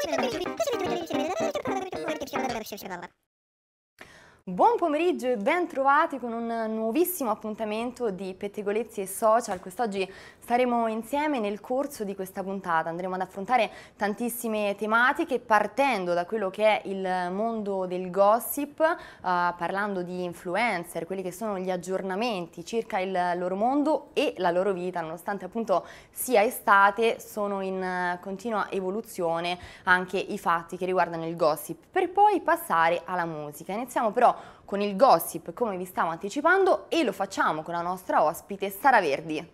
Buon pomeriggio e ben trovati con un nuovissimo appuntamento di Pettegolezzi e Social. Quest'oggi staremo insieme nel corso di questa puntata. Andremo ad affrontare tantissime tematiche partendo da quello che è il mondo del gossip, parlando di influencer, quelli che sono gli aggiornamenti circa il loro mondo e la loro vita, nonostante appunto sia estate, sono in continua evoluzione anche i fatti che riguardano il gossip, per poi passare alla musica. Iniziamo però con il gossip, come vi stavo anticipando, e lo facciamo con la nostra ospite Sara Verdi.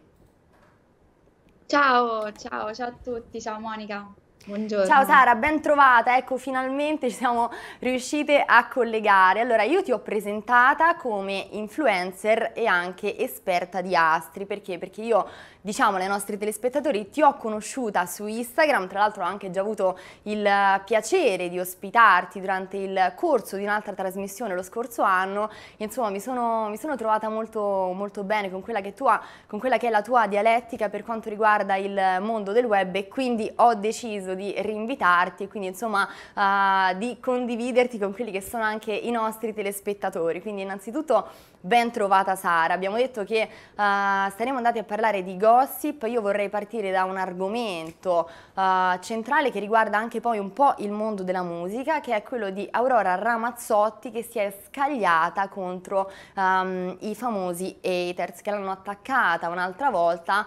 Ciao a tutti, ciao Monica, Ciao buongiorno. Sara, ben trovata, ecco finalmente ci siamo riuscite a collegare. Allora io ti ho presentata come influencer e anche esperta di astri, perché? Perché io, diciamo ai nostri telespettatori, ti ho conosciuta su Instagram, tra l'altro ho anche già avuto il piacere di ospitarti durante il corso di un'altra trasmissione lo scorso anno, insomma mi sono trovata molto bene con quella con quella che è la tua dialettica per quanto riguarda il mondo del web, e quindi ho deciso di rinvitarti e quindi insomma di condividerti con quelli che sono anche i nostri telespettatori. Quindi innanzitutto ben trovata Sara, abbiamo detto che saremo andati a parlare di gossip. Io vorrei partire da un argomento centrale che riguarda anche poi un po' il mondo della musica, che è quello di Aurora Ramazzotti, che si è scagliata contro i famosi haters che l'hanno attaccata un'altra volta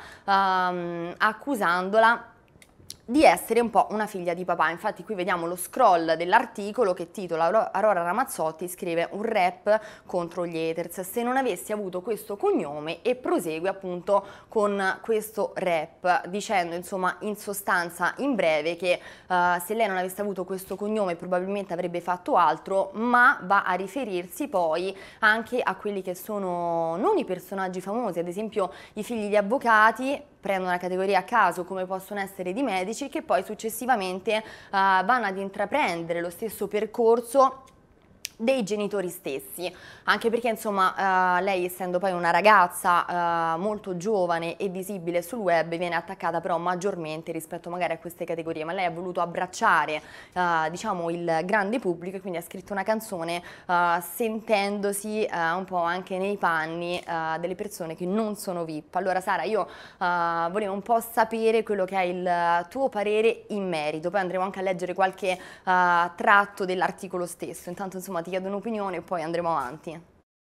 accusandola di essere un po' una figlia di papà. Infatti qui vediamo lo scroll dell'articolo che titola Aurora Ramazzotti scrive un rap contro gli haters se non avessi avuto questo cognome, e prosegue appunto con questo rap dicendo insomma in sostanza, in breve, che se lei non avesse avuto questo cognome probabilmente avrebbe fatto altro, ma va a riferirsi poi anche a quelli che sono non i personaggi famosi, ad esempio i figli di avvocati. Prendo una categoria a caso come possono essere di medici, che poi successivamente vanno ad intraprendere lo stesso percorso dei genitori stessi, anche perché insomma lei, essendo poi una ragazza molto giovane e visibile sul web, viene attaccata però maggiormente rispetto magari a queste categorie, ma lei ha voluto abbracciare diciamo il grande pubblico, e quindi ha scritto una canzone sentendosi un po' anche nei panni delle persone che non sono VIP. Allora Sara, io volevo un po' sapere quello che è il tuo parere in merito, poi andremo anche a leggere qualche tratto dell'articolo stesso. Intanto insomma ti chiedo un'opinione e poi andremo avanti.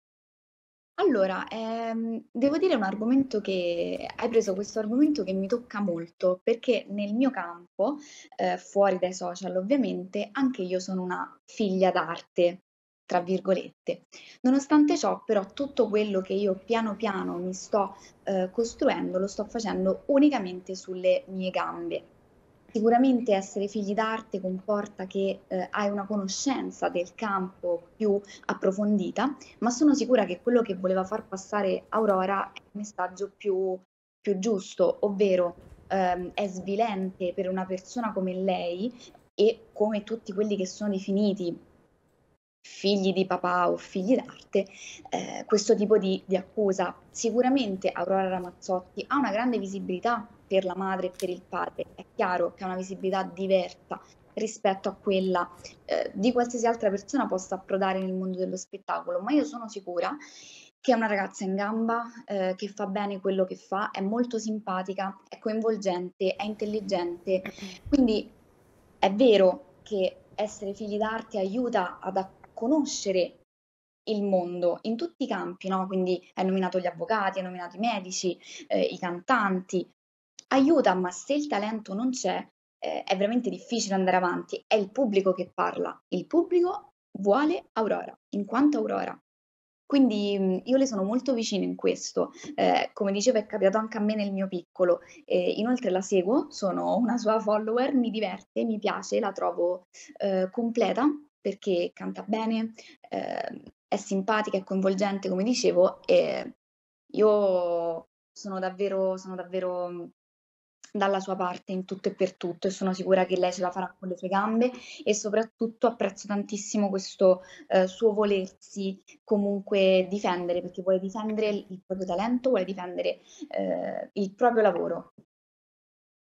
Allora, devo dire un argomento che hai preso questo argomento che mi tocca molto, perché nel mio campo, fuori dai social ovviamente, anche io sono una figlia d'arte, tra virgolette. Nonostante ciò, però, tutto quello che io piano piano mi sto costruendo, lo sto facendo unicamente sulle mie gambe. Sicuramente essere figli d'arte comporta che hai una conoscenza del campo più approfondita, ma sono sicura che quello che voleva far passare Aurora è il messaggio più giusto, ovvero è svilente per una persona come lei e come tutti quelli che sono definiti figli di papà o figli d'arte, questo tipo di accusa. Sicuramente Aurora Ramazzotti ha una grande visibilità per la madre e per il padre, è chiaro che ha una visibilità diversa rispetto a quella di qualsiasi altra persona possa approdare nel mondo dello spettacolo, ma io sono sicura che è una ragazza in gamba, che fa bene quello che fa, è molto simpatica, è coinvolgente, è intelligente, quindi è vero che essere figli d'arte aiuta a conoscere il mondo in tutti i campi, no? Quindi hai nominato gli avvocati, hai nominato i medici, i cantanti. Aiuta, ma se il talento non c'è, è veramente difficile andare avanti. È il pubblico che parla. Il pubblico vuole Aurora, in quanto Aurora. Quindi io le sono molto vicina in questo. Come dicevo, è capitato anche a me nel mio piccolo. Inoltre la seguo, sono una sua follower, mi diverte, mi piace, la trovo completa perché canta bene, è simpatica, è coinvolgente, come dicevo, e io sono davvero dalla sua parte in tutto e per tutto, e sono sicura che lei ce la farà con le sue gambe, e soprattutto apprezzo tantissimo questo suo volersi comunque difendere, perché vuole difendere il proprio talento, vuole difendere il proprio lavoro.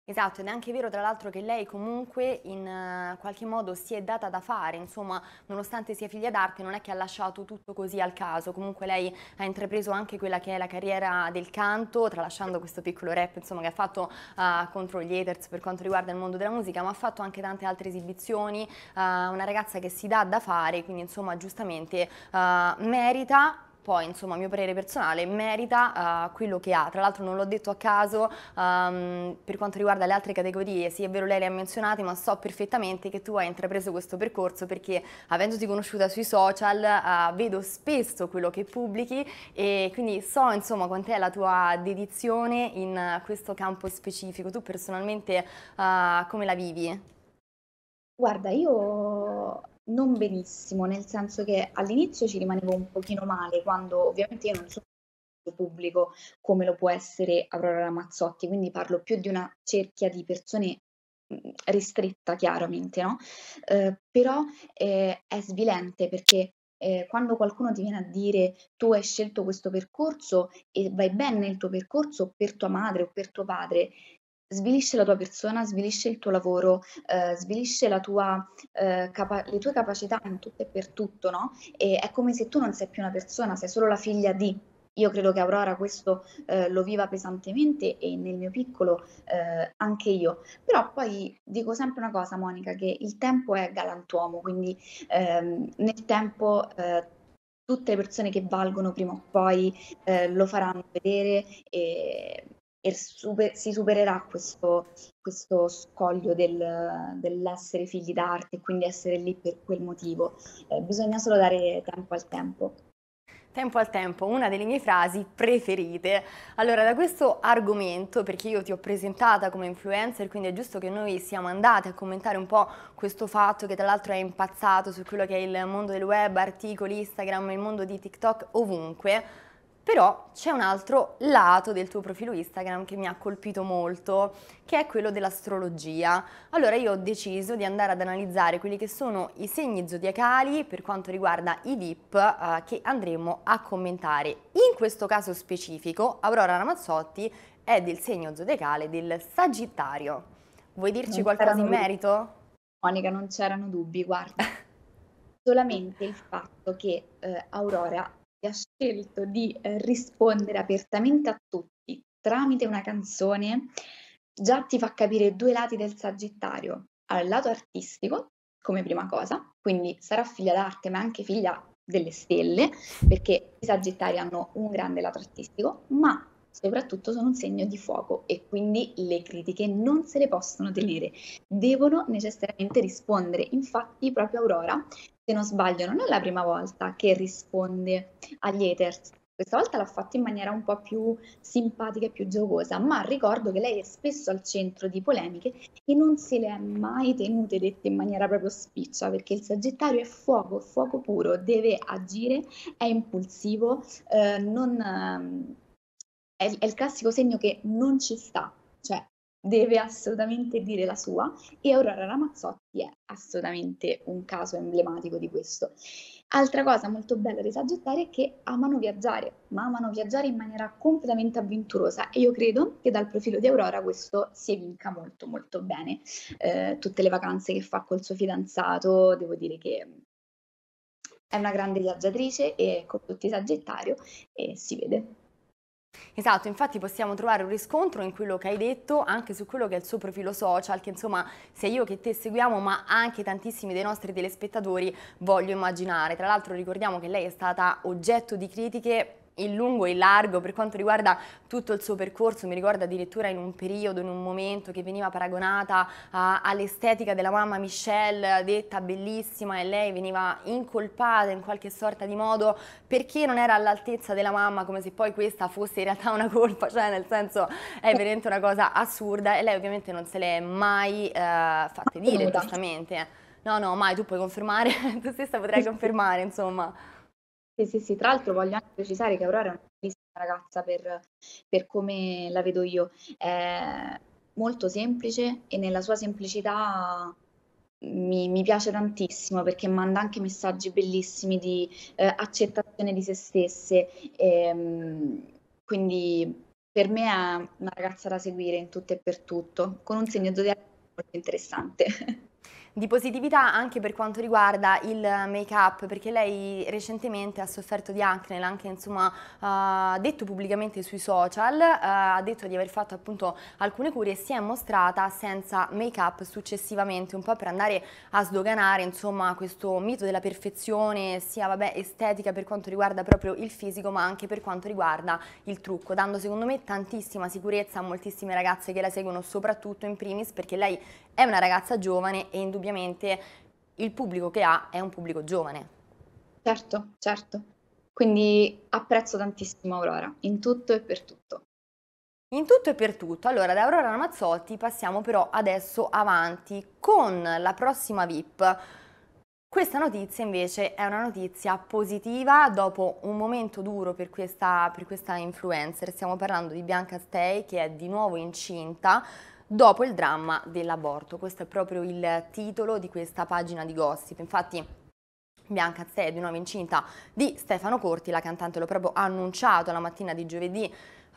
Esatto, ed è anche vero tra l'altro che lei comunque in qualche modo si è data da fare, insomma, nonostante sia figlia d'arte, non è che ha lasciato tutto così al caso, comunque lei ha intrapreso anche quella che è la carriera del canto, tralasciando questo piccolo rap, insomma, che ha fatto contro gli haters per quanto riguarda il mondo della musica, ma ha fatto anche tante altre esibizioni, una ragazza che si dà da fare, quindi insomma, giustamente merita. Poi, insomma, a mio parere personale, merita quello che ha. Tra l'altro non l'ho detto a caso, per quanto riguarda le altre categorie, sì è vero lei le ha menzionate, ma so perfettamente che tu hai intrapreso questo percorso perché avendoti conosciuta sui social vedo spesso quello che pubblichi e quindi so insomma quant'è la tua dedizione in questo campo specifico. Tu personalmente come la vivi? Guarda, io non benissimo, nel senso che all'inizio ci rimanevo un pochino male, quando ovviamente io non sono un pubblico come lo può essere Aurora Ramazzotti, quindi parlo più di una cerchia di persone ristretta, chiaramente, no? Però è svilente perché quando qualcuno ti viene a dire tu hai scelto questo percorso e vai bene nel tuo percorso per tua madre o per tuo padre, svilisce la tua persona, svilisce il tuo lavoro, svilisce la tua, le tue capacità in tutto e per tutto, no? E è come se tu non sei più una persona, sei solo la figlia di. Io credo che Aurora questo lo viva pesantemente e nel mio piccolo anche io. Però poi dico sempre una cosa, Monica, che il tempo è galantuomo, quindi nel tempo tutte le persone che valgono prima o poi lo faranno vedere e si supererà questo scoglio dell'essere figli d'arte e quindi essere lì per quel motivo. Bisogna solo dare tempo al tempo. Tempo al tempo, una delle mie frasi preferite. Allora, da questo argomento, perché io ti ho presentata come influencer, quindi è giusto che noi siamo andati a commentare un po' questo fatto che tra l'altro è impazzato su quello che è il mondo del web, articoli, Instagram, il mondo di TikTok, ovunque. Però c'è un altro lato del tuo profilo Instagram che mi ha colpito molto, che è quello dell'astrologia. Allora io ho deciso di andare ad analizzare quelli che sono i segni zodiacali per quanto riguarda i VIP che andremo a commentare. In questo caso specifico, Aurora Ramazzotti è del segno zodiacale del Sagittario. Vuoi dirci Non qualcosa in c'erano dubbi, merito? Monica, non c'erano dubbi, guarda. Solamente il fatto che Aurora abbia scelto di rispondere apertamente a tutti tramite una canzone, già ti fa capire due lati del Sagittario. Allora, il lato artistico, come prima cosa, quindi sarà figlia d'arte, ma anche figlia delle stelle, perché i Sagittari hanno un grande lato artistico, ma soprattutto sono un segno di fuoco e quindi le critiche non se le possono tenere, devono necessariamente rispondere. Infatti, proprio Aurora, se non sbaglio, non è la prima volta che risponde agli haters. Questa volta l'ha fatto in maniera un po' più simpatica e più giocosa, ma ricordo che lei è spesso al centro di polemiche e non se le è mai tenute dette in maniera proprio spiccia, perché il Sagittario è fuoco puro, deve agire, è impulsivo, è il classico segno che non ci sta, cioè deve assolutamente dire la sua e Aurora Ramazzotti è assolutamente un caso emblematico di questo. Altra cosa molto bella dei Sagittari è che amano viaggiare, ma amano viaggiare in maniera completamente avventurosa e io credo che dal profilo di Aurora questo si evinca molto molto bene. Tutte le vacanze che fa col suo fidanzato, devo dire che è una grande viaggiatrice e con tutti i Sagittario e si vede. Esatto, infatti possiamo trovare un riscontro in quello che hai detto, anche su quello che è il suo profilo social, che insomma sia io che te seguiamo, ma anche tantissimi dei nostri telespettatori voglio immaginare. Tra l'altro ricordiamo che lei è stata oggetto di critiche in lungo e in largo per quanto riguarda tutto il suo percorso, mi ricordo addirittura in un periodo, in un momento che veniva paragonata all'estetica della mamma Michelle, detta bellissima e lei veniva incolpata in qualche sorta di modo perché non era all'altezza della mamma, come se poi questa fosse in realtà una colpa, cioè nel senso è veramente una cosa assurda e lei ovviamente non se l'è mai fatte dire, Tenuta. giustamente. No, no, mai, tu puoi confermare, tu stessa potrai confermare, insomma. Sì, sì, sì, tra l'altro voglio anche precisare che Aurora è una bellissima ragazza per come la vedo io, è molto semplice e nella sua semplicità mi piace tantissimo perché manda anche messaggi bellissimi di accettazione di se stesse, quindi per me è una ragazza da seguire in tutto e per tutto, con un segno zodiacale molto interessante. Di positività anche per quanto riguarda il make-up, perché lei recentemente ha sofferto di acne, l'ha anche insomma detto pubblicamente sui social, ha detto di aver fatto appunto alcune cure e si è mostrata senza make-up successivamente, un po' per andare a sdoganare insomma questo mito della perfezione, sia vabbè estetica per quanto riguarda proprio il fisico, ma anche per quanto riguarda il trucco, dando secondo me tantissima sicurezza a moltissime ragazze che la seguono, soprattutto in primis perché lei è una ragazza giovane e indubbiamente il pubblico che ha è un pubblico giovane. Certo, certo. Quindi apprezzo tantissimo Aurora, in tutto e per tutto. In tutto e per tutto, allora da Aurora Ramazzotti passiamo però adesso avanti con la prossima VIP. Questa notizia invece è una notizia positiva dopo un momento duro per questa influencer. Stiamo parlando di Bianca Stei che è di nuovo incinta dopo il dramma dell'aborto. Questo è proprio il titolo di questa pagina di gossip. Infatti Bianca Stei è di nuovo incinta di Stefano Corti, la cantante l'ho proprio annunciato la mattina di giovedì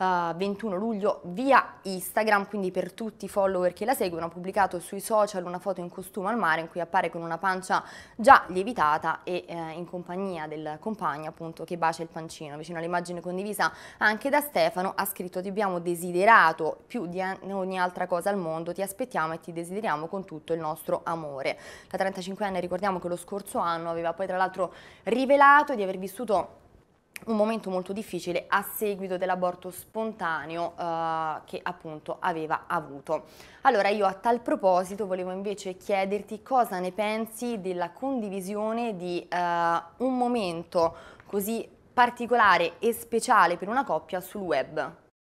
21 luglio via Instagram, quindi per tutti i follower che la seguono ha pubblicato sui social una foto in costume al mare in cui appare con una pancia già lievitata e in compagnia del compagno appunto che bacia il pancino. Vicino all'immagine condivisa anche da Stefano ha scritto: ti abbiamo desiderato più di ogni altra cosa al mondo, ti aspettiamo e ti desideriamo con tutto il nostro amore. La 35enne ricordiamo che lo scorso anno aveva poi tra l'altro rivelato di aver vissuto un momento molto difficile a seguito dell'aborto spontaneo che appunto aveva avuto. Allora io a tal proposito volevo invece chiederti cosa ne pensi della condivisione di un momento così particolare e speciale per una coppia sul web.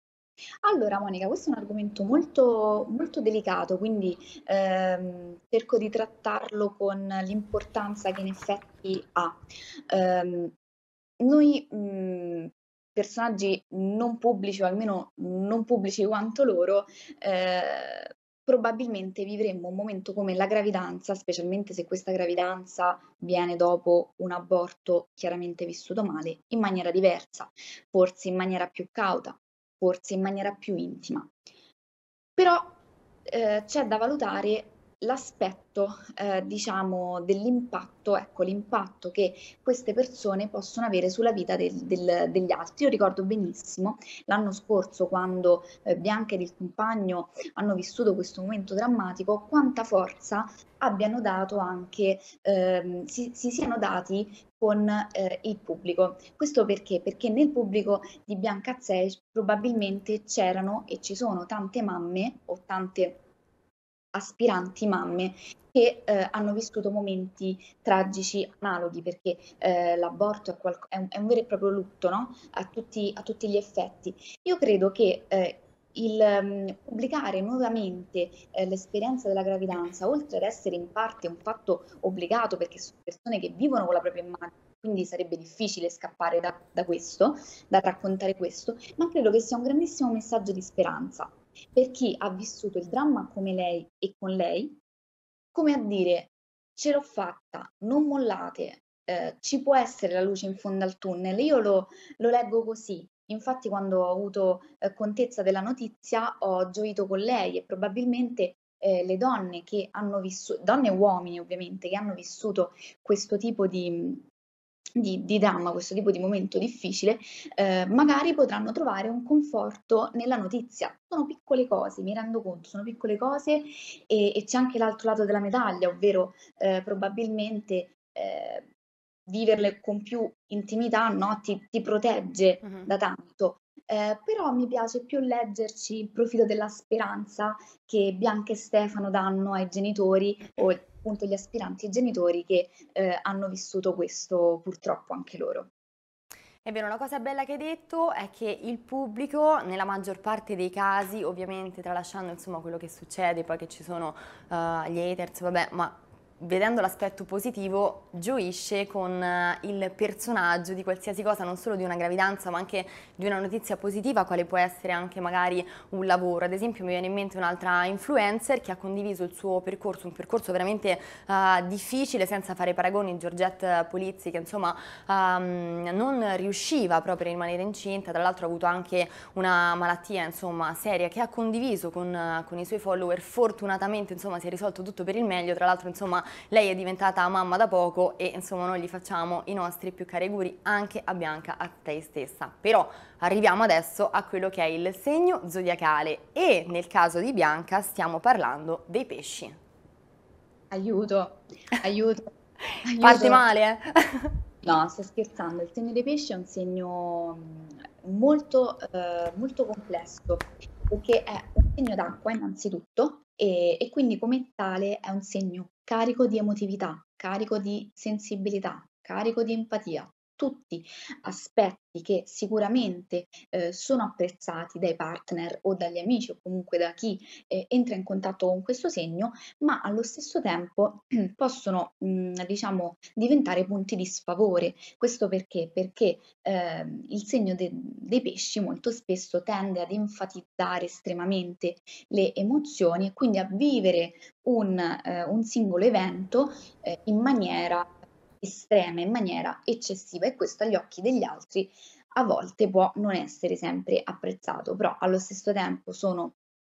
Allora Monica, questo è un argomento molto, molto delicato, quindi cerco di trattarlo con l'importanza che in effetti ha. Ehm, Noi, personaggi non pubblici o almeno non pubblici quanto loro, probabilmente vivremmo un momento come la gravidanza, specialmente se questa gravidanza viene dopo un aborto chiaramente vissuto male, in maniera diversa, forse in maniera più cauta, forse in maniera più intima. Però, c'è da valutare l'aspetto, diciamo dell'impatto, ecco, l'impatto che queste persone possono avere sulla vita degli altri. Io ricordo benissimo l'anno scorso quando, Bianca ed il compagno hanno vissuto questo momento drammatico, quanta forza abbiano dato anche si siano dati con, il pubblico. Questo perché? Perché nel pubblico di Bianca Azzei probabilmente c'erano e ci sono tante mamme o tante aspiranti mamme che hanno vissuto momenti tragici analoghi perché l'aborto è un vero e proprio lutto, no? A tutti gli effetti. Io credo che il pubblicare nuovamente l'esperienza della gravidanza, oltre ad essere in parte un fatto obbligato perché sono persone che vivono con la propria immagine, quindi sarebbe difficile scappare da questo, da raccontare questo, ma credo che sia un grandissimo messaggio di speranza per chi ha vissuto il dramma come lei e con lei, come a dire ce l'ho fatta, non mollate, ci può essere la luce in fondo al tunnel. Io lo leggo così. Infatti quando ho avuto contezza della notizia ho gioito con lei e probabilmente le donne che hanno vissuto, donne e uomini ovviamente, che hanno vissuto questo tipo di dramma, questo tipo di momento difficile, magari potranno trovare un conforto nella notizia. Sono piccole cose, mi rendo conto, sono piccole cose e c'è anche l'altro lato della medaglia, ovvero probabilmente viverle con più intimità, no? Ti protegge Mhm. da tanto. Però mi piace più leggerci il profilo della speranza che Bianca e Stefano danno ai genitori o appunto gli aspiranti ai genitori che hanno vissuto questo purtroppo anche loro. È vero, una cosa bella che hai detto è che il pubblico, nella maggior parte dei casi, ovviamente tralasciando insomma quello che succede, poi che ci sono gli haters, vabbè, ma vedendo l'aspetto positivo, gioisce con il personaggio di qualsiasi cosa, non solo di una gravidanza, ma anche di una notizia positiva, quale può essere anche magari un lavoro. Ad esempio mi viene in mente un'altra influencer che ha condiviso il suo percorso, un percorso veramente difficile, senza fare paragoni, Georgette Polizzi, che insomma non riusciva proprio a rimanere incinta, tra l'altro ha avuto anche una malattia insomma seria, che ha condiviso con i suoi follower. Fortunatamente insomma si è risolto tutto per il meglio, tra l'altro insomma lei è diventata mamma da poco e insomma noi gli facciamo i nostri più cari auguri anche a Bianca, a te stessa. Però arriviamo adesso a quello che è il segno zodiacale e nel caso di Bianca stiamo parlando dei pesci. Aiuto, aiuto, Parte aiuto. male, No, sto scherzando. Il segno dei pesci è un segno molto, molto complesso perché è un segno d'acqua innanzitutto e quindi come tale è un segno carico di emotività, carico di sensibilità, carico di empatia. Tutti aspetti che sicuramente sono apprezzati dai partner o dagli amici o comunque da chi entra in contatto con questo segno, ma allo stesso tempo possono, diciamo, diventare punti di sfavore. Questo perché? Perché il segno dei pesci molto spesso tende ad enfatizzare estremamente le emozioni e quindi a vivere un singolo evento in maniera estrema, in maniera eccessiva e questo agli occhi degli altri a volte può non essere sempre apprezzato, però allo stesso tempo sono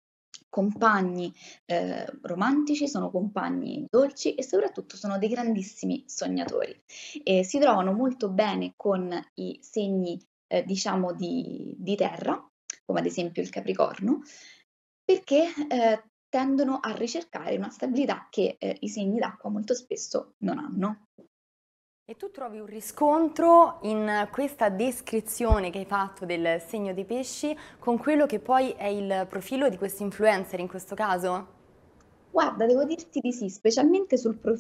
compagni romantici, sono compagni dolci e soprattutto sono dei grandissimi sognatori. E si trovano molto bene con i segni, diciamo di terra, come ad esempio il Capricorno, perché tendono a ricercare una stabilità che i segni d'acqua molto spesso non hanno. e tu trovi un riscontro in questa descrizione che hai fatto del segno dei pesci con quello che poi è il profilo di questo influencer in questo caso? Guarda, devo dirti di sì, specialmente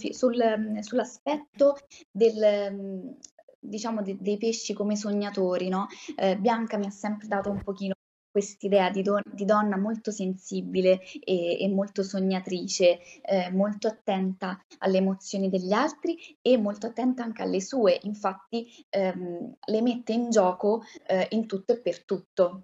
sull'aspetto del, diciamo dei pesci come sognatori, no, Bianca mi ha sempre dato un pochino quest'idea di donna molto sensibile e molto sognatrice, molto attenta alle emozioni degli altri e molto attenta anche alle sue. Infatti, le mette in gioco, in tutto e per tutto.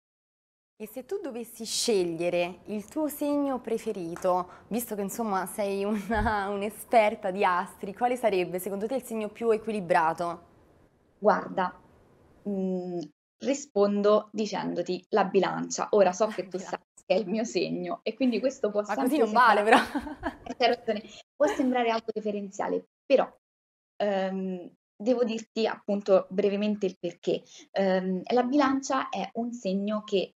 E se tu dovessi scegliere il tuo segno preferito, visto che insomma sei un'esperta di astri, quale sarebbe secondo te il segno più equilibrato? Guarda, mhmm, rispondo dicendoti la bilancia. Ora so che tu sai che è il mio segno e quindi questo può Ma così sempre non vale sembrare però. c'hai ragione, può sembrare autoreferenziale, però, devo dirti appunto brevemente il perché. La bilancia è un segno che,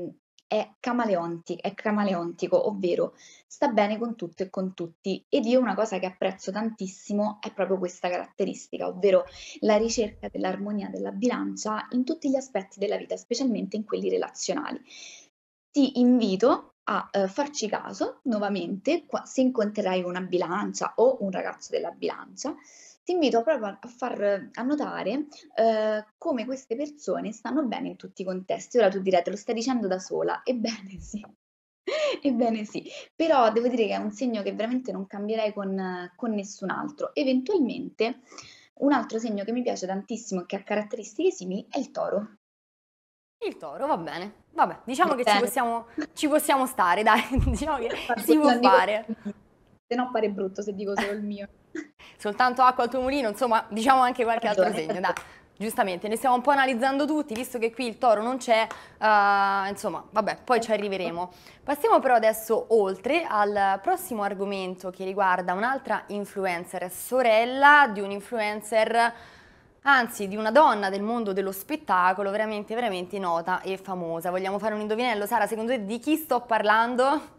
è camaleontico, ovvero sta bene con tutto e con tutti ed io una cosa che apprezzo tantissimo è proprio questa caratteristica, ovvero la ricerca dell'armonia della bilancia in tutti gli aspetti della vita, specialmente in quelli relazionali. Ti invito a, farci caso nuovamente se incontrerai una bilancia o un ragazzo della bilancia, ti invito proprio a notare, come queste persone stanno bene in tutti i contesti. Ora tu dirai: "Te lo stai dicendo da sola." Ebbene sì, ebbene sì. Però devo dire che è un segno che veramente non cambierei con nessun altro. Eventualmente, un altro segno che mi piace tantissimo e che ha caratteristiche simili è il toro. Il toro, va bene. Vabbè, Va diciamo che bene. ci possiamo stare, dai, diciamo che Guarda, si può non dico fare. solo il mio, se no pare brutto se dico solo il mio. Soltanto acqua al tuo mulino, insomma, diciamo anche Hai qualche altro ragione, hai segno, dai. ragione. Giustamente, ne stiamo un po' analizzando tutti, visto che qui il toro non c'è, insomma, vabbè, poi ci Esatto. arriveremo. Passiamo però adesso oltre al prossimo argomento che riguarda un'altra influencer, sorella di un influencer, anzi di una donna del mondo dello spettacolo, veramente, veramente nota e famosa. Vogliamo fare un indovinello? Sara, secondo te di chi sto parlando?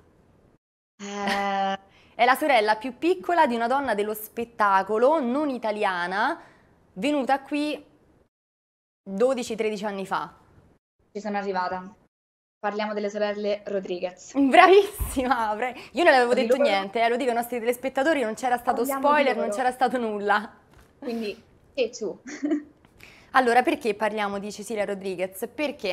Eh, È la sorella più piccola di una donna dello spettacolo non italiana venuta qui 12-13 anni fa. ci sono arrivata. Parliamo delle sorelle Rodriguez. Bravissima! Io non le avevo Di detto loro? niente, lo dico ai nostri telespettatori, non c'era stato Parliamo di spoiler, non loro. c'era stato nulla. Quindi, e su. Allora, perché parliamo di Cecilia Rodriguez? Perché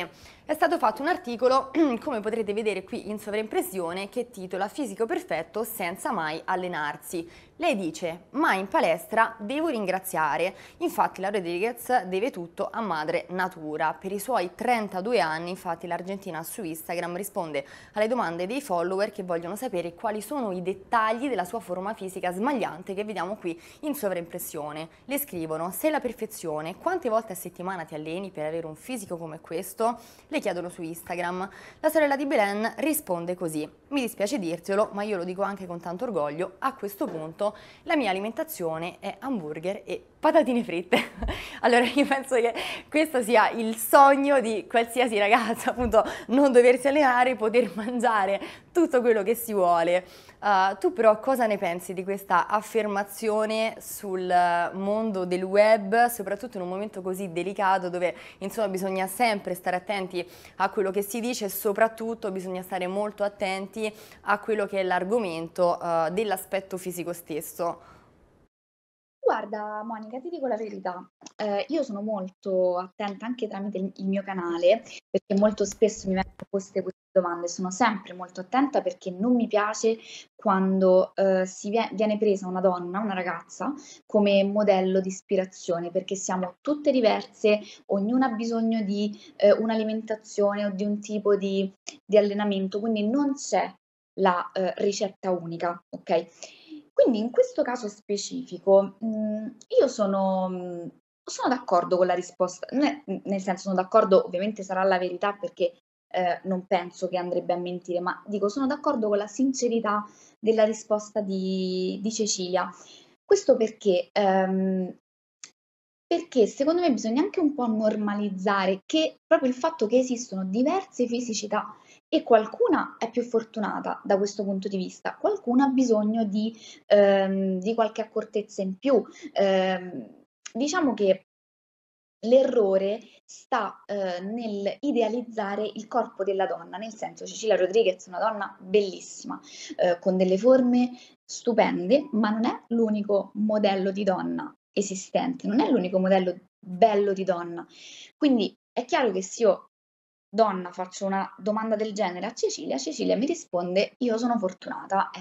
È stato fatto un articolo, come potrete vedere qui in sovraimpressione, che titola Fisico perfetto senza mai allenarsi. Lei dice: "Ma in palestra devo ringraziare". Infatti la Rodriguez deve tutto a madre natura. Per i suoi 32 anni, infatti, l'Argentina su Instagram risponde alle domande dei follower che vogliono sapere quali sono i dettagli della sua forma fisica smagliante che vediamo qui in sovraimpressione. Le scrivono: "Sei la perfezione, quante volte a settimana ti alleni per avere un fisico come questo?". Le chiedono su Instagram. La sorella di Belen risponde così: "Mi dispiace dirtelo, ma io lo dico anche con tanto orgoglio, a questo punto la mia alimentazione è hamburger e patatine fritte". Allora io penso che questo sia il sogno di qualsiasi ragazza, appunto non doversi allenare, poter mangiare tutto quello che si vuole. Tu però cosa ne pensi di questa affermazione sul mondo del web, soprattutto in un momento così delicato dove insomma bisogna sempre stare attenti a quello che si dice e soprattutto bisogna stare molto attenti a quello che è l'argomento dell'aspetto fisico stesso? Guarda Monica, ti dico la verità, io sono molto attenta anche tramite il mio canale, perché molto spesso mi vengono poste queste domande, sono sempre molto attenta perché non mi piace quando, viene presa una donna, una ragazza, come modello di ispirazione, perché siamo tutte diverse, ognuna ha bisogno di, un'alimentazione o di un tipo di allenamento, quindi non c'è la, ricetta unica, okay? Quindi in questo caso specifico, io sono d'accordo con la risposta, nel senso sono d'accordo, ovviamente sarà la verità perché, non penso che andrebbe a mentire, ma dico sono d'accordo con la sincerità della risposta di Cecilia. Questo perché secondo me bisogna anche un po' normalizzare che proprio il fatto che esistono diverse fisicità e qualcuna è più fortunata da questo punto di vista, qualcuna ha bisogno di qualche accortezza in più. Diciamo che l'errore sta, nel idealizzare il corpo della donna, nel senso Cecilia Rodriguez è una donna bellissima, con delle forme stupende, ma non è l'unico modello di donna esistente, non è l'unico modello bello di donna. Quindi è chiaro che se io, donna, faccio una domanda del genere a Cecilia, Cecilia mi risponde: "Io sono fortunata,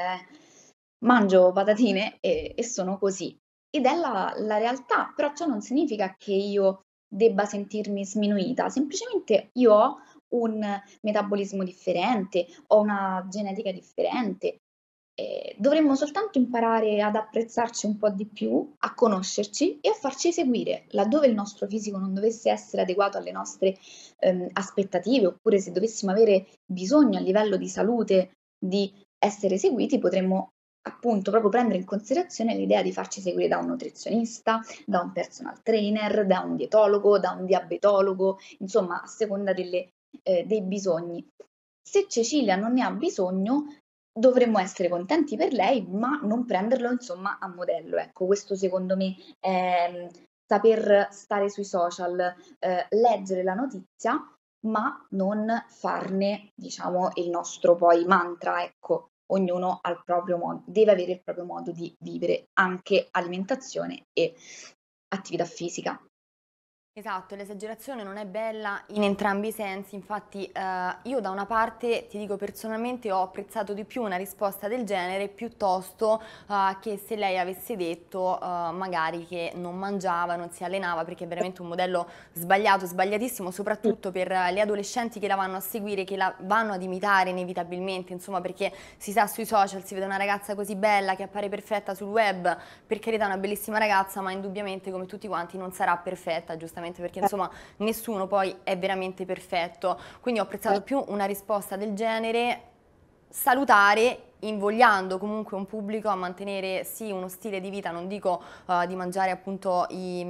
mangio patatine e sono così". Ed è la realtà, però ciò non significa che io debba sentirmi sminuita, semplicemente io ho un metabolismo differente, ho una genetica differente. Dovremmo soltanto imparare ad apprezzarci un po' di più, a conoscerci e a farci seguire. Laddove il nostro fisico non dovesse essere adeguato alle nostre, aspettative, oppure se dovessimo avere bisogno a livello di salute di essere seguiti, potremmo appunto proprio prendere in considerazione l'idea di farci seguire da un nutrizionista, da un personal trainer, da un dietologo, da un diabetologo, insomma a seconda dei bisogni. Se Cecilia non ne ha bisogno, dovremmo essere contenti per lei, ma non prenderlo insomma a modello. Ecco, questo secondo me è saper stare sui social, leggere la notizia, ma non farne, diciamo, il nostro poi mantra, ecco. Ognuno ha il proprio deve avere il proprio modo di vivere anche alimentazione e attività fisica. Esatto, l'esagerazione non è bella in entrambi i sensi, infatti io da una parte ti dico personalmente ho apprezzato di più una risposta del genere piuttosto che se lei avesse detto magari che non mangiava, non si allenava, perché è veramente un modello sbagliato, sbagliatissimo, soprattutto per le adolescenti che la vanno a seguire, che la vanno ad imitare inevitabilmente, insomma perché si sa sui social, si vede una ragazza così bella che appare perfetta sul web, per carità è una bellissima ragazza, ma indubbiamente come tutti quanti non sarà perfetta, giustamente perché insomma nessuno poi è veramente perfetto. Quindi ho apprezzato più una risposta del genere salutare, invogliando comunque un pubblico a mantenere sì uno stile di vita, non dico di mangiare appunto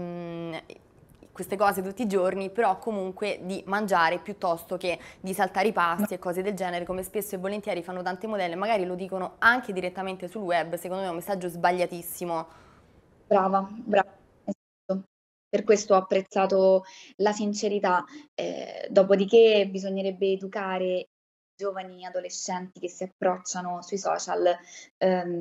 queste cose tutti i giorni, però comunque di mangiare piuttosto che di saltare i pasti e cose del genere, come spesso e volentieri fanno tante modelle, magari lo dicono anche direttamente sul web, secondo me è un messaggio sbagliatissimo. Brava, brava, esatto. Per questo ho apprezzato la sincerità. Dopodiché bisognerebbe educare i giovani adolescenti che si approcciano sui social,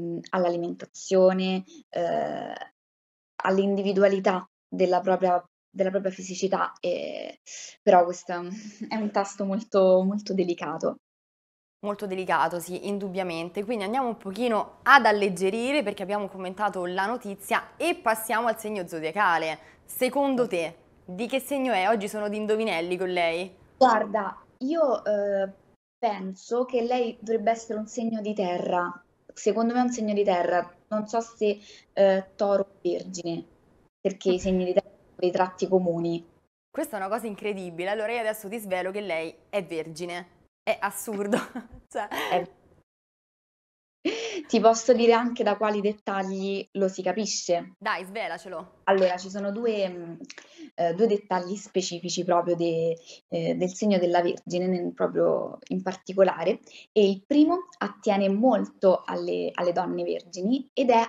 all'alimentazione, all'individualità della propria della propria fisicità, però questo è un tasto molto, molto delicato. Molto delicato, sì, indubbiamente. Quindi andiamo un pochino ad alleggerire perché abbiamo commentato la notizia e passiamo al segno zodiacale. Secondo te, di che segno è? Oggi sono di indovinelli con lei. Guarda, io penso che lei dovrebbe essere un segno di terra. Secondo me è un segno di terra. Non so se Toro o Vergine, perché i segni di terra sono dei tratti comuni. Questa è una cosa incredibile. Allora io adesso ti svelo che lei è vergine. È assurdo. Cioè, Eh, Ti posso dire anche da quali dettagli lo si capisce. dai, svelacelo. Allora, ci sono due dettagli specifici proprio del segno della Vergine, proprio in particolare, e il primo attiene molto alle donne vergini ed è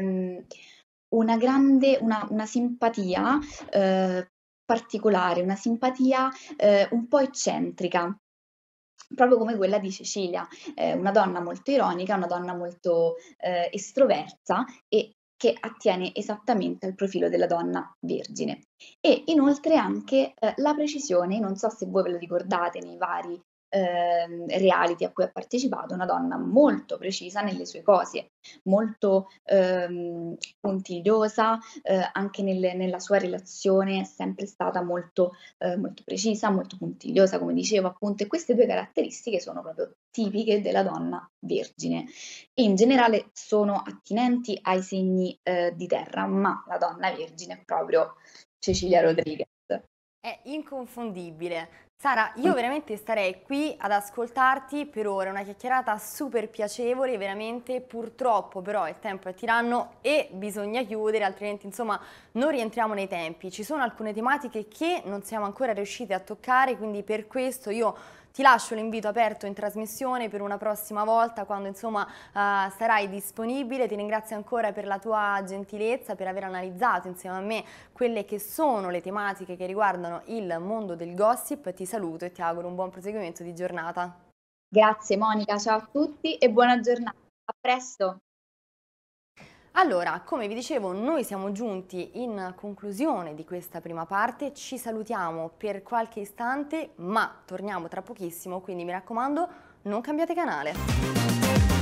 una simpatia particolare, una simpatia un po' eccentrica. Proprio come quella di Cecilia, una donna molto ironica, una donna molto estroversa e che attiene esattamente al profilo della donna vergine. E inoltre anche la precisione, non so se voi ve lo ricordate nei vari reality a cui ha partecipato, una donna molto precisa nelle sue cose, molto puntigliosa, anche nella sua relazione è sempre stata molto precisa, molto puntigliosa, come dicevo appunto, e queste due caratteristiche sono proprio tipiche della donna vergine. E in generale sono attinenti ai segni di terra, ma la donna vergine è proprio Cecilia Rodriguez. È inconfondibile. Sara, io veramente starei qui ad ascoltarti per ore, una chiacchierata super piacevole, veramente. Purtroppo però il tempo è tiranno e bisogna chiudere, altrimenti insomma non rientriamo nei tempi. Ci sono alcune tematiche che non siamo ancora riusciti a toccare, quindi per questo io ti lascio l'invito aperto in trasmissione per una prossima volta, quando insomma sarai disponibile. Ti ringrazio ancora per la tua gentilezza, per aver analizzato insieme a me quelle che sono le tematiche che riguardano il mondo del gossip. Ti saluto e ti auguro un buon proseguimento di giornata. Grazie Monica, ciao a tutti e buona giornata. A presto. Allora, come vi dicevo, noi siamo giunti in conclusione di questa prima parte, ci salutiamo per qualche istante, ma torniamo tra pochissimo, quindi mi raccomando, non cambiate canale.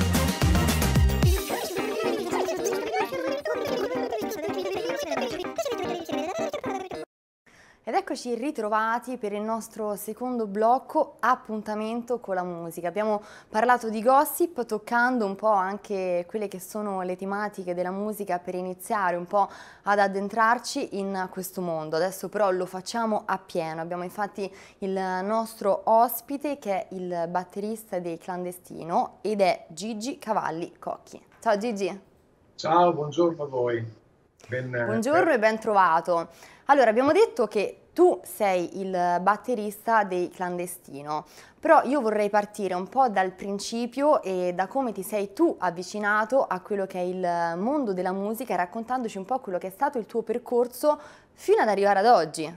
Ed eccoci ritrovati per il nostro secondo blocco, appuntamento con la musica. Abbiamo parlato di gossip, toccando un po' anche quelle che sono le tematiche della musica per iniziare un po' ad addentrarci in questo mondo. Adesso però lo facciamo appieno. Abbiamo infatti il nostro ospite che è il batterista dei Clandestino ed è Gigi Cavalli Cocchi. Ciao Gigi! Ciao, buongiorno a voi. Buongiorno e ben trovato. Allora, abbiamo detto che tu sei il batterista dei Clandestino, però io vorrei partire un po' dal principio e da come ti sei tu avvicinato a quello che è il mondo della musica, raccontandoci un po' quello che è stato il tuo percorso fino ad arrivare ad oggi.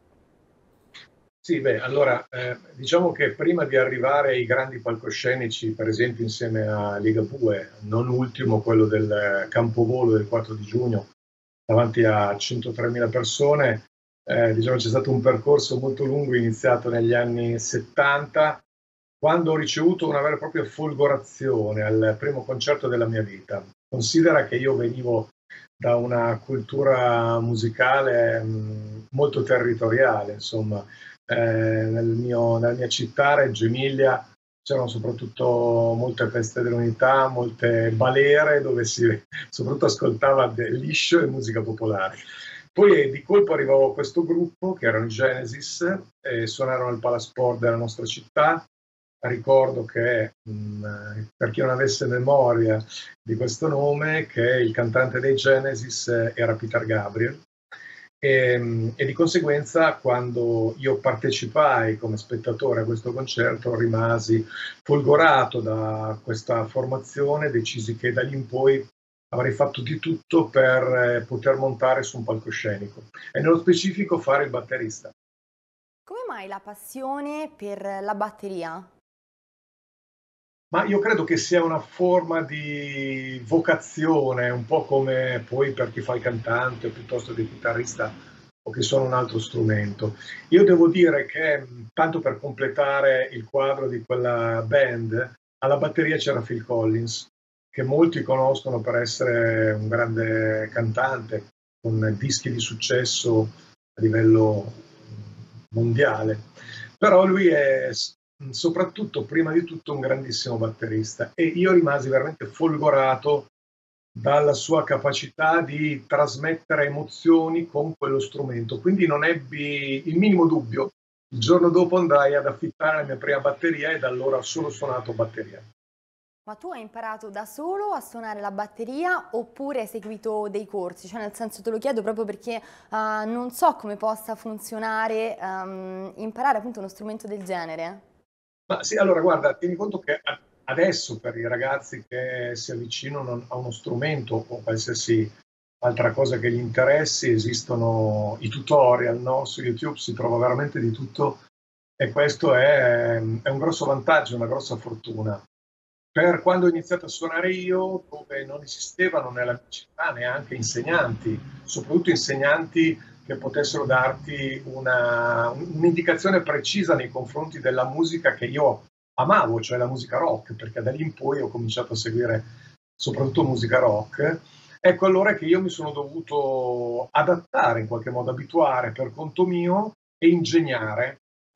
Sì, beh, allora, diciamo che prima di arrivare ai grandi palcoscenici, per esempio insieme a Ligabue, non ultimo quello del Campovolo del 4 di giugno, davanti a 103.000 persone, diciamo c'è stato un percorso molto lungo iniziato negli anni 70, quando ho ricevuto una vera e propria folgorazione al primo concerto della mia vita. Considera che io venivo da una cultura musicale molto territoriale, insomma, nella mia città, Reggio Emilia, c'erano soprattutto molte feste dell'unità, molte balere dove si soprattutto ascoltava del liscio e musica popolare. Poi di colpo arrivò questo gruppo che erano i Genesis e suonarono al Palasport della nostra città. Ricordo che, per chi non avesse memoria di questo nome, che il cantante dei Genesis era Peter Gabriel e di conseguenza quando io partecipai come spettatore a questo concerto rimasi folgorato da questa formazione, decisi che da lì in poi avrei fatto di tutto per poter montare su un palcoscenico e nello specifico fare il batterista. Come mai la passione per la batteria? Ma io credo che sia una forma di vocazione, un po' come poi per chi fa il cantante o piuttosto che il chitarrista o che suona un altro strumento. Io devo dire che, tanto per completare il quadro di quella band, alla batteria c'era Phil Collins, che molti conoscono per essere un grande cantante, con dischi di successo a livello mondiale. Però lui è soprattutto, prima di tutto, un grandissimo batterista, e io rimasi veramente folgorato dalla sua capacità di trasmettere emozioni con quello strumento. Quindi non ebbi il minimo dubbio. Il giorno dopo andai ad affittare la mia prima batteria e da allora ho solo suonato batteria. Ma tu hai imparato da solo a suonare la batteria oppure hai seguito dei corsi? Cioè, nel senso, te lo chiedo proprio perché non so come possa funzionare imparare appunto uno strumento del genere. Ma sì, allora guarda, tieni conto che adesso per i ragazzi che si avvicinano a uno strumento o qualsiasi altra cosa che gli interessi, esistono i tutorial, no? Su YouTube si trova veramente di tutto, e questo è un grosso vantaggio, una grossa fortuna. Per quando ho iniziato a suonare io, dove non esistevano nella mia città neanche insegnanti, soprattutto insegnanti che potessero darti un'indicazione precisa nei confronti della musica che io amavo, cioè la musica rock, perché da lì in poi ho cominciato a seguire soprattutto musica rock. Ecco allora che io mi sono dovuto adattare, in qualche modo abituare per conto mio e ingegnare,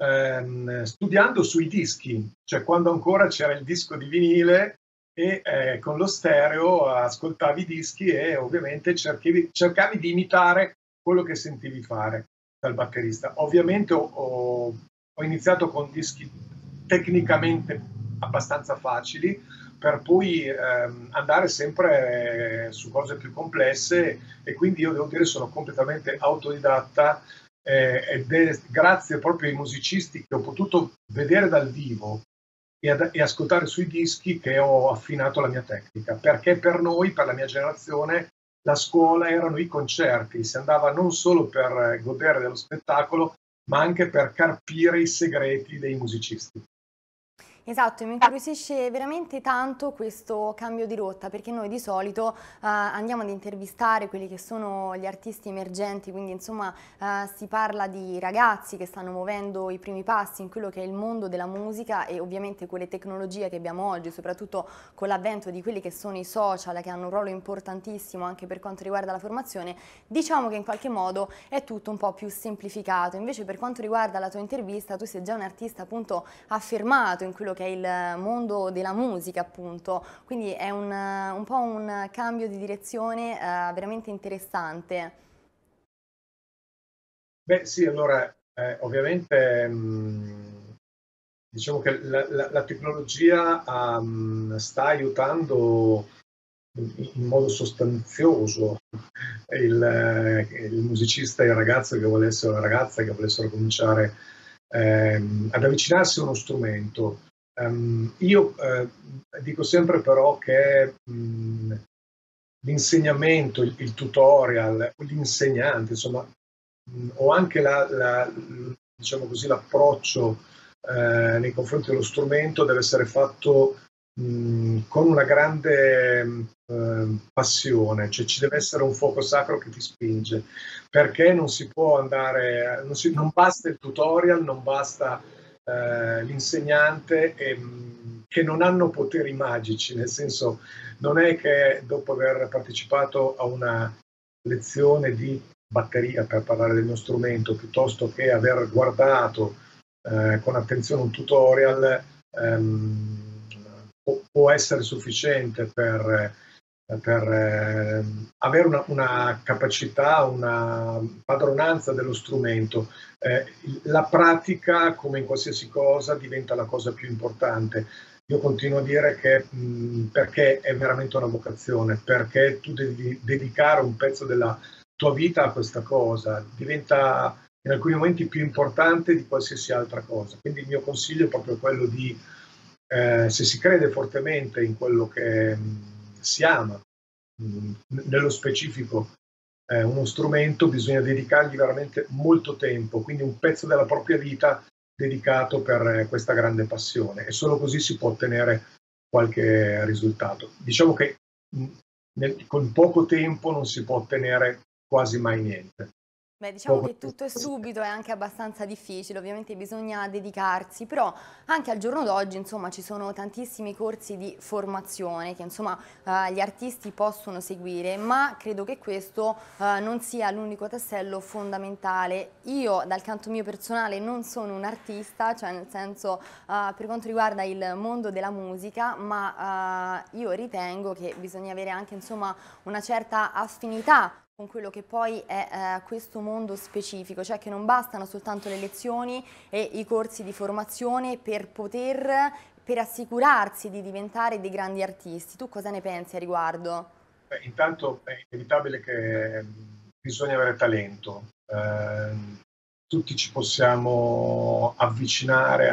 studiando sui dischi, cioè quando ancora c'era il disco di vinile e con lo stereo ascoltavi i dischi e ovviamente cercavi di imitare quello che sentivi fare dal batterista. Ovviamente ho iniziato con dischi tecnicamente abbastanza facili, per poi andare sempre su cose più complesse, e quindi io devo dire sono completamente autodidatta, ed è grazie proprio ai musicisti che ho potuto vedere dal vivo e ascoltare sui dischi che ho affinato la mia tecnica, perché per noi, per la mia generazione, la scuola erano i concerti, si andava non solo per godere dello spettacolo, ma anche per carpire i segreti dei musicisti. Esatto, e mi incuriosisce veramente tanto questo cambio di rotta, perché noi di solito andiamo ad intervistare quelli che sono gli artisti emergenti, quindi insomma si parla di ragazzi che stanno muovendo i primi passi in quello che è il mondo della musica, e ovviamente con le tecnologie che abbiamo oggi, soprattutto con l'avvento di quelli che sono i social, che hanno un ruolo importantissimo anche per quanto riguarda la formazione, diciamo che in qualche modo è tutto un po' più semplificato. Invece per quanto riguarda la tua intervista, tu sei già un artista appunto affermato in quello che è il mondo della musica, appunto, quindi è un po' un cambio di direzione veramente interessante. Beh sì, allora ovviamente diciamo che la tecnologia sta aiutando in modo sostanzioso il musicista e il ragazzo che volessero, la ragazza che volessero cominciare ad avvicinarsi a uno strumento. Io dico sempre però che l'insegnamento, il tutorial, l'insegnante, insomma, o anche diciamo così, l'approccio nei confronti dello strumento deve essere fatto con una grande passione, cioè ci deve essere un fuoco sacro che ti spinge, perché non si può andare, non basta il tutorial, non basta l'insegnante, che non hanno poteri magici, nel senso, non è che dopo aver partecipato a una lezione di batteria, per parlare del mio strumento, piuttosto che aver guardato con attenzione un tutorial, può essere sufficiente per avere una capacità, una padronanza dello strumento. La pratica, come in qualsiasi cosa, diventa la cosa più importante. Io continuo a dire che perché è veramente una vocazione, perché tu devi dedicare un pezzo della tua vita a questa cosa, diventa in alcuni momenti più importante di qualsiasi altra cosa. Quindi il mio consiglio è proprio quello di, se si crede fortemente in quello che si ama, nello specifico uno strumento, bisogna dedicargli veramente molto tempo, quindi un pezzo della propria vita dedicato per questa grande passione, e solo così si può ottenere qualche risultato. Diciamo che con poco tempo non si può ottenere quasi mai niente. Beh, diciamo che tutto è subito è anche abbastanza difficile, ovviamente bisogna dedicarsi, però anche al giorno d'oggi, insomma, ci sono tantissimi corsi di formazione che, insomma, gli artisti possono seguire, ma credo che questo, non sia l'unico tassello fondamentale. Io, dal canto mio personale, non sono un artista, cioè nel senso, per quanto riguarda il mondo della musica, ma, io ritengo che bisogna avere anche, insomma, una certa affinità con quello che poi è questo mondo specifico, cioè che non bastano soltanto le lezioni e i corsi di formazione per assicurarsi di diventare dei grandi artisti. Tu cosa ne pensi a riguardo? Beh, intanto è inevitabile che bisogna avere talento. Tutti ci possiamo avvicinare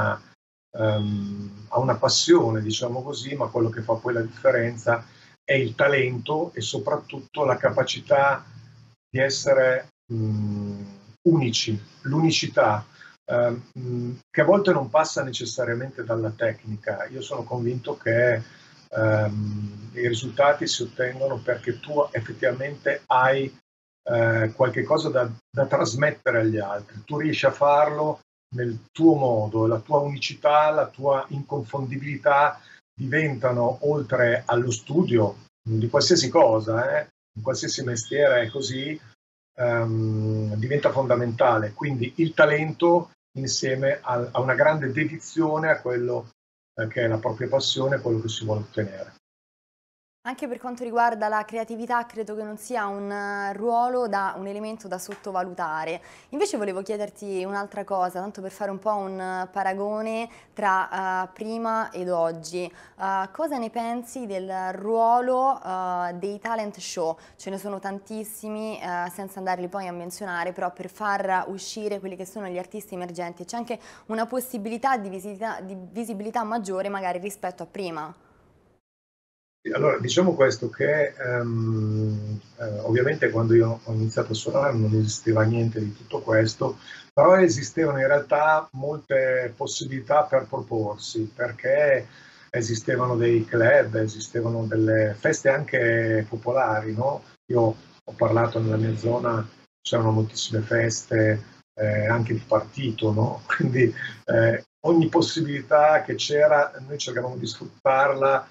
a una passione, diciamo così, ma quello che fa poi la differenza è il talento e soprattutto la capacità di essere unici, l'unicità, che a volte non passa necessariamente dalla tecnica. Io sono convinto che i risultati si ottengono perché tu effettivamente hai qualche cosa da trasmettere agli altri. Tu riesci a farlo nel tuo modo, la tua unicità, la tua inconfondibilità diventano, oltre allo studio di qualsiasi cosa, in qualsiasi mestiere è così, diventa fondamentale. Quindi il talento insieme a una grande dedizione a quello che è la propria passione, quello che si vuole ottenere. Anche per quanto riguarda la creatività, credo che non sia un elemento da sottovalutare. Invece volevo chiederti un'altra cosa, tanto per fare un po' un paragone tra prima ed oggi. Cosa ne pensi del ruolo dei talent show? Ce ne sono tantissimi, senza andarli poi a menzionare, però per far uscire quelli che sono gli artisti emergenti c'è anche una possibilità di visibilità maggiore magari rispetto a prima. Allora, diciamo questo, che ovviamente quando io ho iniziato a suonare non esisteva niente di tutto questo, però esistevano in realtà molte possibilità per proporsi, perché esistevano dei club, esistevano delle feste anche popolari, no? Io ho parlato nella mia zona, c'erano moltissime feste anche di partito, no? Quindi ogni possibilità che c'era, noi cercavamo di sfruttarla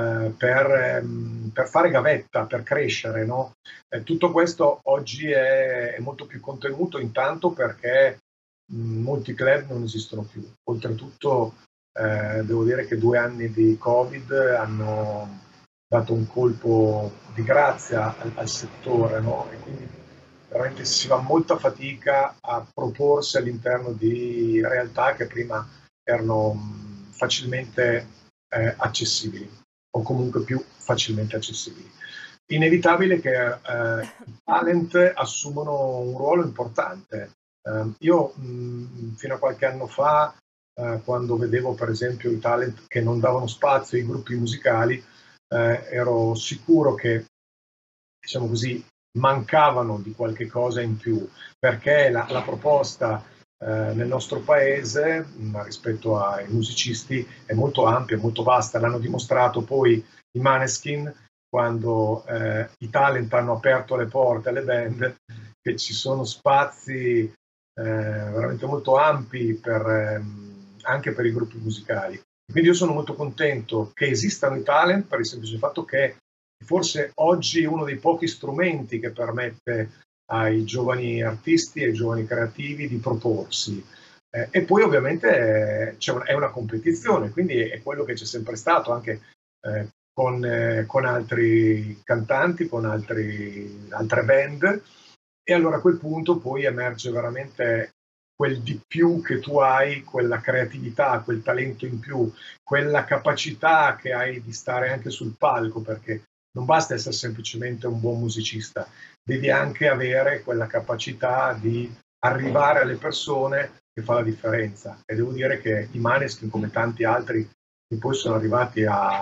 per fare gavetta, per crescere. No? Tutto questo oggi è molto più contenuto, intanto perché molti club non esistono più. Oltretutto devo dire che 2 anni di Covid hanno dato un colpo di grazia al settore, no? E quindi veramente si fa molta fatica a proporsi all'interno di realtà che prima erano facilmente accessibili o comunque più facilmente accessibili. Inevitabile che i talent assumono un ruolo importante. Io fino a qualche anno fa, quando vedevo per esempio i talent che non davano spazio ai gruppi musicali, ero sicuro che, diciamo così, mancavano di qualche cosa in più, perché la proposta nel nostro paese, rispetto ai musicisti, è molto ampia, molto vasta. L'hanno dimostrato poi i Maneskin quando i talent hanno aperto le porte alle band, che ci sono spazi veramente molto ampi anche per i gruppi musicali. Quindi io sono molto contento che esistano i talent per il semplice fatto che forse oggi è uno dei pochi strumenti che permette ai giovani artisti e ai giovani creativi di proporsi. E poi ovviamente è una competizione, quindi è quello che c'è sempre stato anche con altri cantanti, con altre band, e allora a quel punto poi emerge veramente quel di più che tu hai, quella creatività, quel talento in più, quella capacità che hai di stare anche sul palco, perché non basta essere semplicemente un buon musicista, devi anche avere quella capacità di arrivare alle persone che fa la differenza. E devo dire che i Maneskin, come tanti altri che poi sono arrivati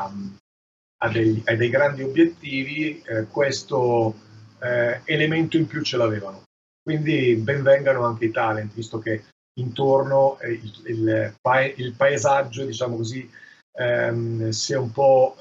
a dei grandi obiettivi, questo elemento in più ce l'avevano. Quindi benvengano anche i talent, visto che intorno il paesaggio, diciamo così, si è un po',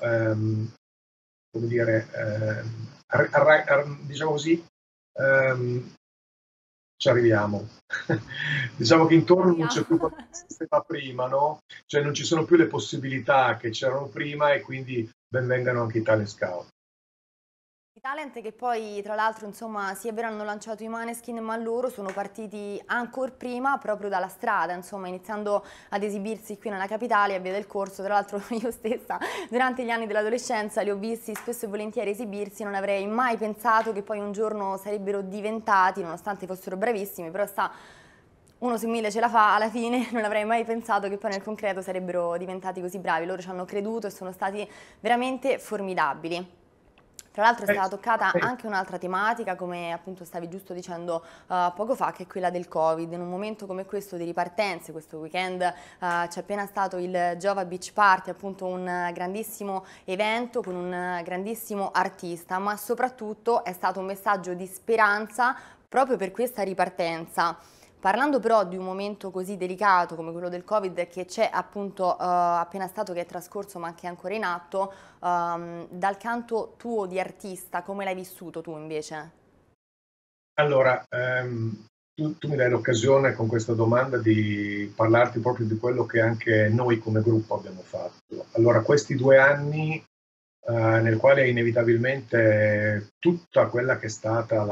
come dire, diciamo così, ehm, ci arriviamo. Diciamo che intorno non c'è più Speriamo. quello che esisteva prima, no? Cioè non ci sono più le possibilità che c'erano prima e quindi ben vengano anche i talent scout. I talent che poi tra l'altro insomma sì è vero hanno lanciato i Maneskin ma loro sono partiti ancora prima proprio dalla strada insomma iniziando ad esibirsi qui nella capitale a Via del Corso, tra l'altro io stessa durante gli anni dell'adolescenza li ho visti spesso e volentieri esibirsi, non avrei mai pensato che poi un giorno sarebbero diventati, nonostante fossero bravissimi, però sta uno su mille ce la fa alla fine, non avrei mai pensato che poi nel concreto sarebbero diventati così bravi, loro ci hanno creduto e sono stati veramente formidabili. Tra l'altro è stata toccata Sicuramente. anche un'altra tematica, come appunto stavi giusto dicendo poco fa, che è quella del Covid. In un momento come questo di ripartenze, questo weekend c'è appena stato il Giova Beach Party, appunto un grandissimo evento con un grandissimo artista, ma soprattutto è stato un messaggio di speranza proprio per questa ripartenza. Parlando però di un momento così delicato come quello del Covid che c'è appunto appena stato, che è trascorso ma che è ancora in atto, dal canto tuo di artista, come l'hai vissuto tu invece? Allora, tu mi dai l'occasione con questa domanda di parlarti proprio di quello che anche noi come gruppo abbiamo fatto. Allora, questi 2 anni nel quale inevitabilmente tutta quella che è stata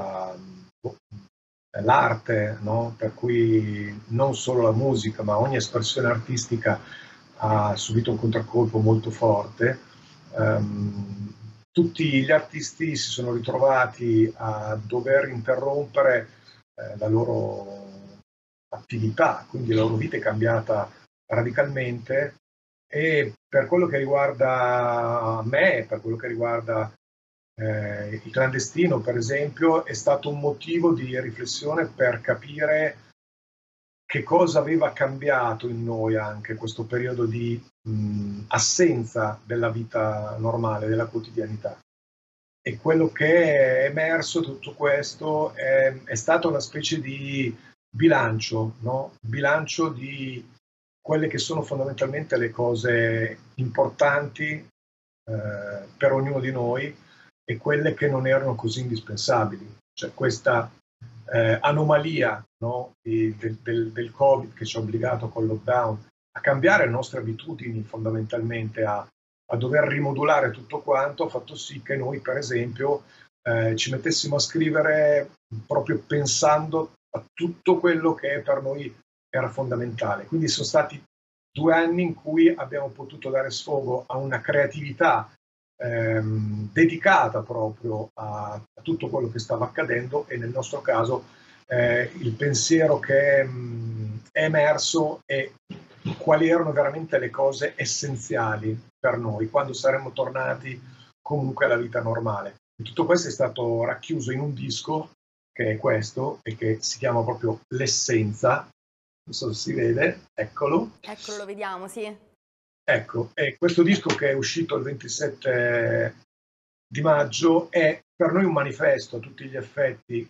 l'arte, no? Per cui non solo la musica, ma ogni espressione artistica ha subito un contraccolpo molto forte. Tutti gli artisti si sono ritrovati a dover interrompere la loro attività, quindi la loro vita è cambiata radicalmente e per quello che riguarda me, per quello che riguarda il clandestino, per esempio, è stato un motivo di riflessione per capire che cosa aveva cambiato in noi anche questo periodo di assenza della vita normale, della quotidianità. E quello che è emerso tutto questo è stata una specie di bilancio, no? Bilancio di quelle che sono fondamentalmente le cose importanti per ognuno di noi e quelle che non erano così indispensabili. Cioè questa anomalia, no? del Covid che ci ha obbligato col lockdown a cambiare le nostre abitudini fondamentalmente, a dover rimodulare tutto quanto, ha fatto sì che noi per esempio ci mettessimo a scrivere proprio pensando a tutto quello che per noi era fondamentale. Quindi sono stati 2 anni in cui abbiamo potuto dare sfogo a una creatività dedicata proprio a tutto quello che stava accadendo e nel nostro caso il pensiero che è emerso è quali erano veramente le cose essenziali per noi quando saremmo tornati comunque alla vita normale. E tutto questo è stato racchiuso in un disco che è questo e che si chiama proprio L'essenza. Non so se si vede, eccolo. Eccolo, lo vediamo, sì. Ecco, e questo disco che è uscito il 27 di maggio è per noi un manifesto a tutti gli effetti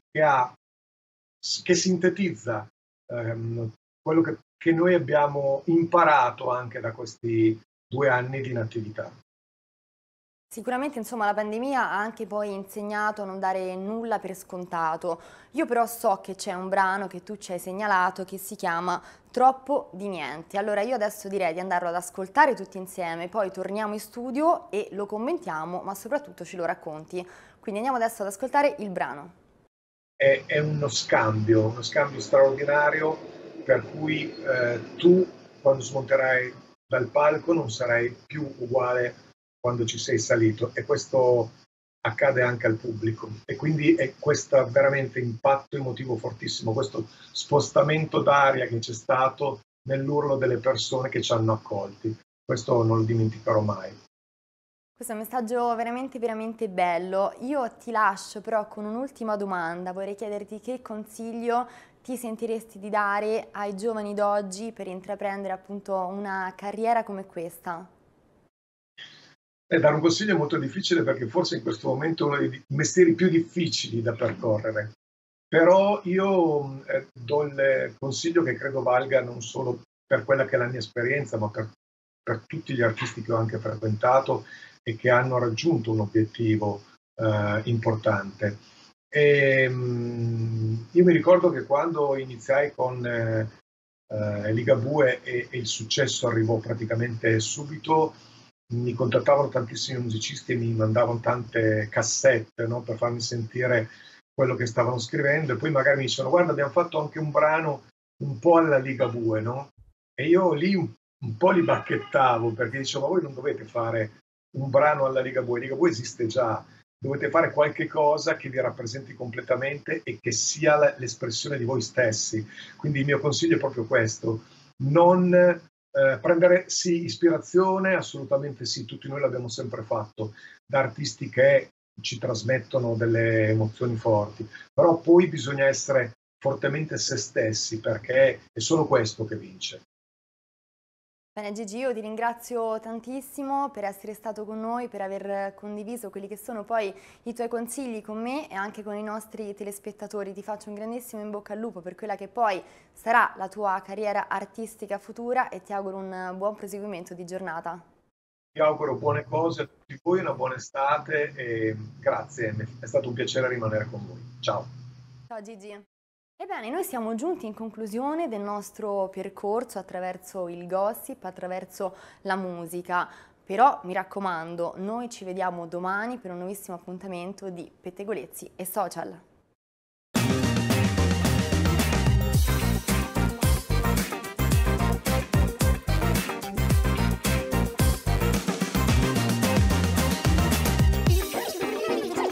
che sintetizza quello che noi abbiamo imparato anche da questi 2 anni di inattività. Sicuramente insomma la pandemia ha anche poi insegnato a non dare nulla per scontato. Io però so che c'è un brano che tu ci hai segnalato che si chiama Troppo di niente. Allora io adesso direi di andarlo ad ascoltare tutti insieme, poi torniamo in studio e lo commentiamo, ma soprattutto ce lo racconti. Quindi andiamo adesso ad ascoltare il brano. È uno scambio straordinario per cui tu quando smonterai dal palco non sarai più uguale quando ci sei salito e questo accade anche al pubblico e quindi è questo veramente impatto emotivo fortissimo, questo spostamento d'aria che c'è stato nell'urlo delle persone che ci hanno accolti. Questo non lo dimenticherò mai. Questo è un messaggio veramente, veramente bello. Io ti lascio però con un'ultima domanda. Vorrei chiederti che consiglio ti sentiresti di dare ai giovani d'oggi per intraprendere appunto una carriera come questa? Dare un consiglio è molto difficile perché forse in questo momento è uno dei mestieri più difficili da percorrere. Però io do il consiglio che credo valga non solo per quella che è la mia esperienza, ma per tutti gli artisti che ho anche frequentato e che hanno raggiunto un obiettivo importante. Io mi ricordo che quando iniziai con Ligabue e il successo arrivò praticamente subito, mi contattavano tantissimi musicisti e mi mandavano tante cassette, no, per farmi sentire quello che stavano scrivendo, e poi magari mi dicevano: guarda, abbiamo fatto anche un brano un po' alla Ligabue, no? E io lì un po' li bacchettavo, perché dicevo: ma voi non dovete fare un brano alla Ligabue esiste già, dovete fare qualche cosa che vi rappresenti completamente e che sia l'espressione di voi stessi. Quindi il mio consiglio è proprio questo: non prendere sì ispirazione, assolutamente sì, tutti noi l'abbiamo sempre fatto, da artisti che ci trasmettono delle emozioni forti, però poi bisogna essere fortemente se stessi, perché è solo questo che vince. Bene Gigi, io ti ringrazio tantissimo per essere stato con noi, per aver condiviso quelli che sono poi i tuoi consigli con me e anche con i nostri telespettatori. Ti faccio un grandissimo in bocca al lupo per quella che poi sarà la tua carriera artistica futura e ti auguro un buon proseguimento di giornata. Vi auguro buone cose a tutti voi, una buona estate e grazie, è stato un piacere rimanere con voi. Ciao. Ciao Gigi. Ebbene, noi siamo giunti in conclusione del nostro percorso attraverso il gossip, attraverso la musica. Però mi raccomando, noi ci vediamo domani per un nuovissimo appuntamento di Pettegolezzi e Social.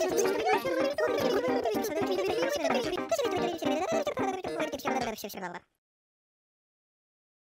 Blah, blah, blah.